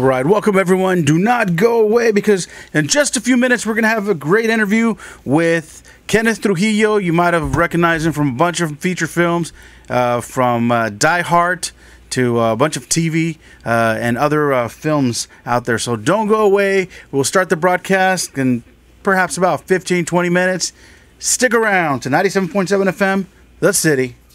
right, welcome everyone. Do not go away because in just a few minutes we're going to have a great interview with Kenneth Trujillo. You might have recognized him from a bunch of feature films, from Die Hard to a bunch of TV and other films out there. So don't go away. We'll start the broadcast in perhaps about 15-20 minutes. Stick around to 97.7 FM, The City.